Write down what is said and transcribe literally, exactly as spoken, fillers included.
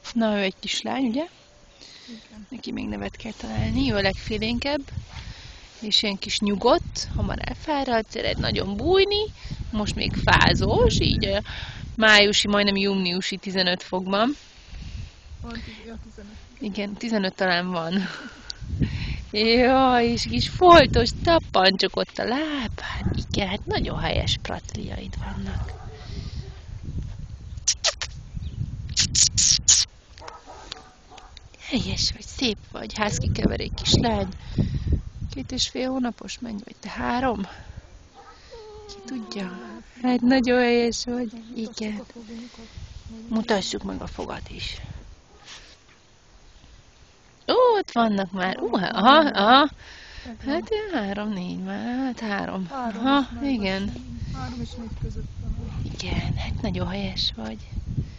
Na, ő egy kislány, ugye? Igen. Neki még nevet kell találni, ő a legfélénkebb. És ilyen kis nyugodt, hamar elfáradt, szeret nagyon bújni, most még fázós, így a májusi, majdnem júniusi tizenöt fokban. Van tíz, ja, tizenöt. Igen, tizenöt talán van. Jaj, és kis foltos tappancsok ott a lábán. Igen, hát nagyon helyes pracliaid vannak. Helyes vagy, szép vagy, házkikeverék kislány. Két és fél hónapos, mennyi vagy te? Három? Ki tudja? Hát nagyon helyes vagy. Igen. Mutassuk meg a fogat is. Ó, ott vannak már. Uh, aha, aha. Hát három-négy már. Hát három. Aha, igen. Három és négy között van. Igen, hát nagyon helyes vagy.